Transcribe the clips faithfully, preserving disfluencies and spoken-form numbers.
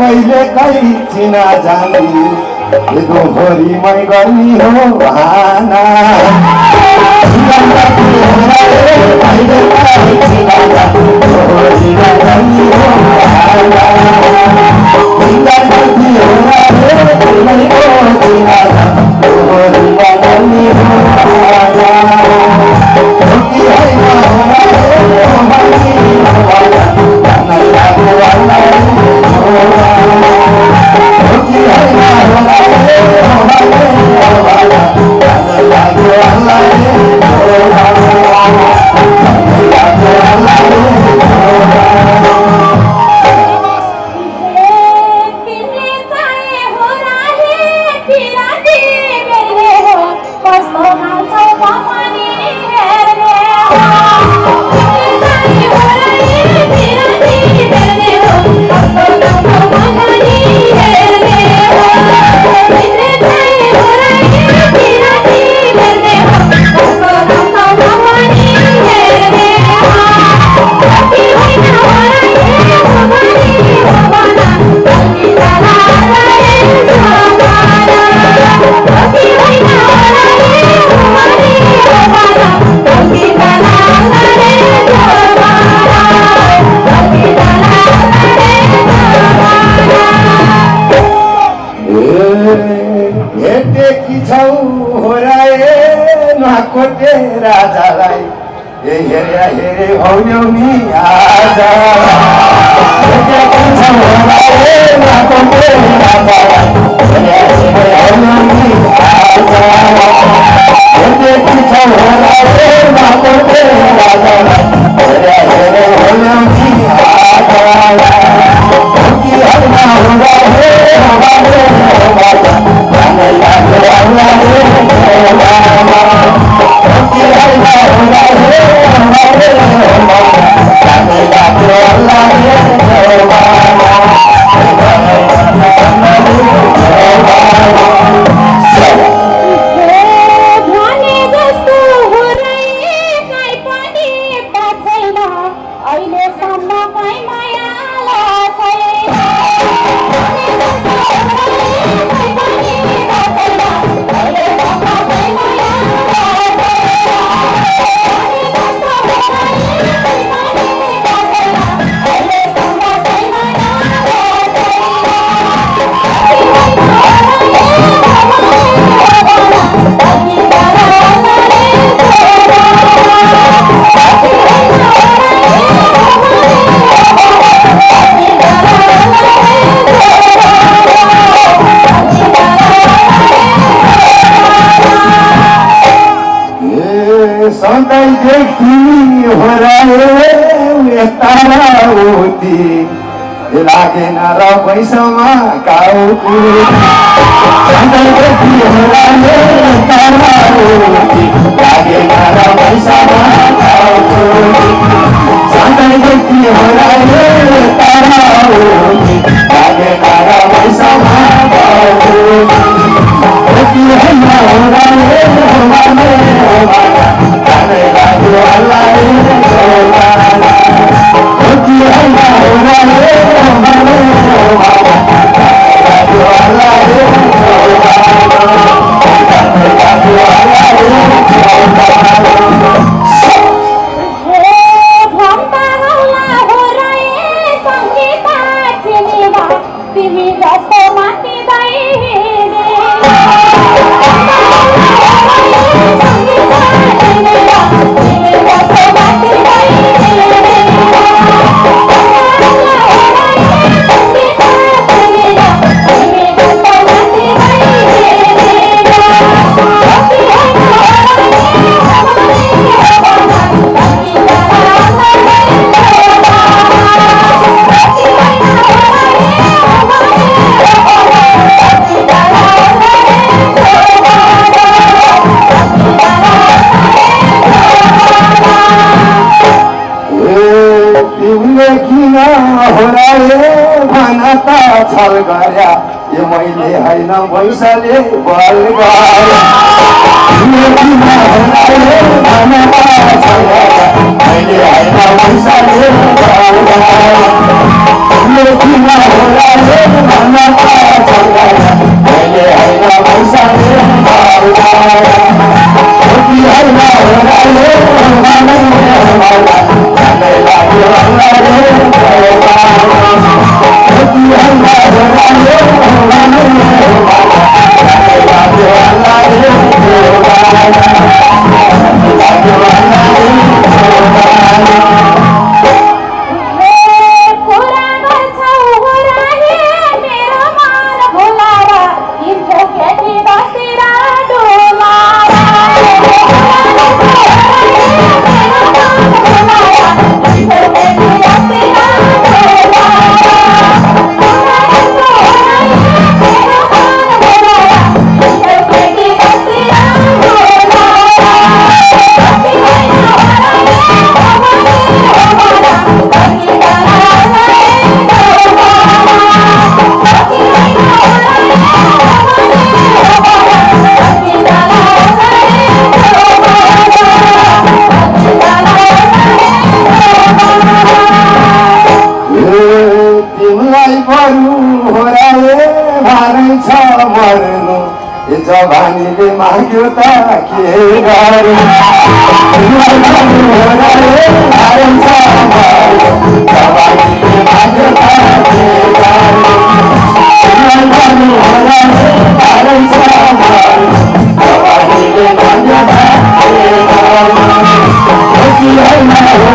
कहिले कहीँ चिना जानी एगो भोरी मै गर्नी हो बहाना कहिले कहीँ चिना जानी भोरी मै गर्नी हो बहाना चिना गल्ती होला रे तिमीको चिना जानी भोरी मै गर्नी हो बहाना कि होइन होला रे भोरी होला नै लाग्यो होला कि होइन होला रे होला नै लाग्यो होला राजालाई हेरे हेरे हौल्यौ नि आज सधैँ देखी हराए तारा उती लागेन र पैसामा काउको सधैँ देखी हराए तारा उती लागेन र पैसामा काउको सधैँ देखी हराए तारा उती लागेन र पैसामा काउको कि होइन हराए हराए नै लाग्यो होला कि होइन हराए हराए लाग्यो होला तिमी जस्तो छल गर्या यो मैले होइन पैसाले बल गर्या मैले होइन पैसाले बल गर्या अरू हो र भारै छ मर्नु जवानीले माग्यो त के गर्नु भारै छ मर्नु जवानीले माग्यो त के गर्नु भारै छ मर्नु जवानीले माग्यो त के गर्नु होइन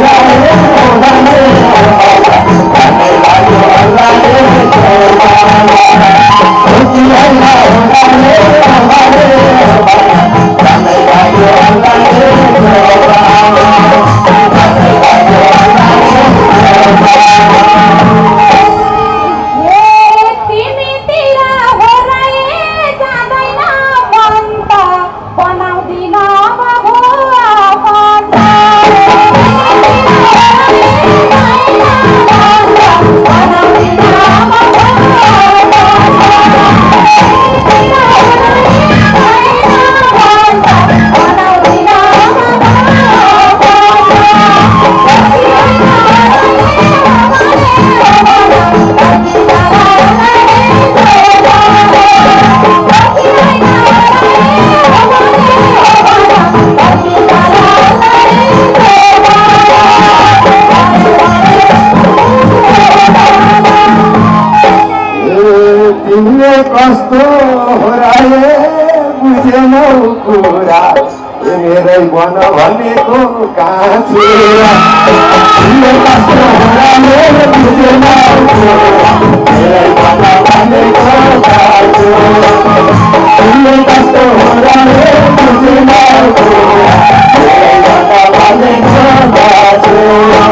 कस्तो हो र बुझेनौ कुरा मेरै बन भनेको कहाँ छुरा कस्तो हो र बुझेनौ कुरा मेरै बन भनेको कहाँ छुरा कस्तो हो र बुझेनौ कुरा मेरै बन भनेको कहाँ छुरा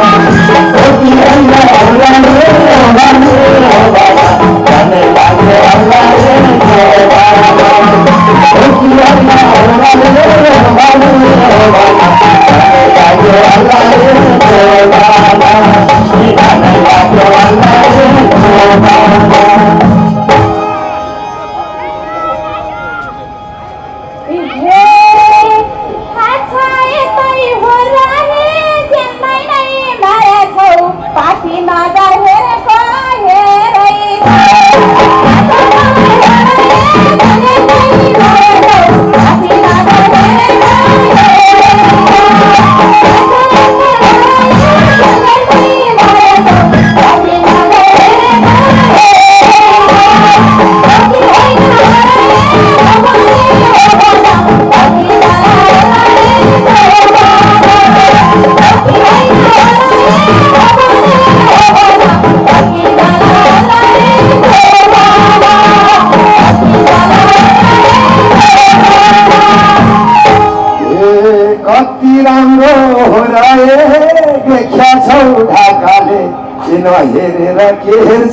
हेरेर के हेर्छ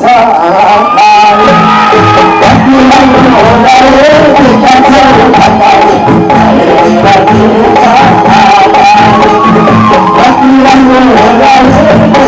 कति राम्रो होला